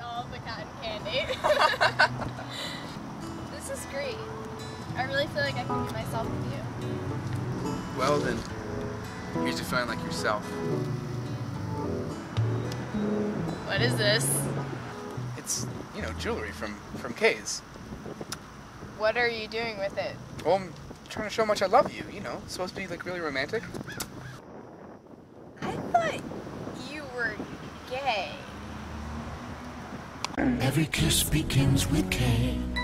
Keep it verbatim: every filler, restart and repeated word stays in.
all the cotton candy. This is great. I really feel like I can be myself with you. Well then, here's to feeling like yourself. What is this? It's, you know, jewelry from, from Kay's. What are you doing with it? Well, I'm trying to show how much I love you, you know. It's supposed to be, like, really romantic. I thought you were gay. Every kiss begins with K.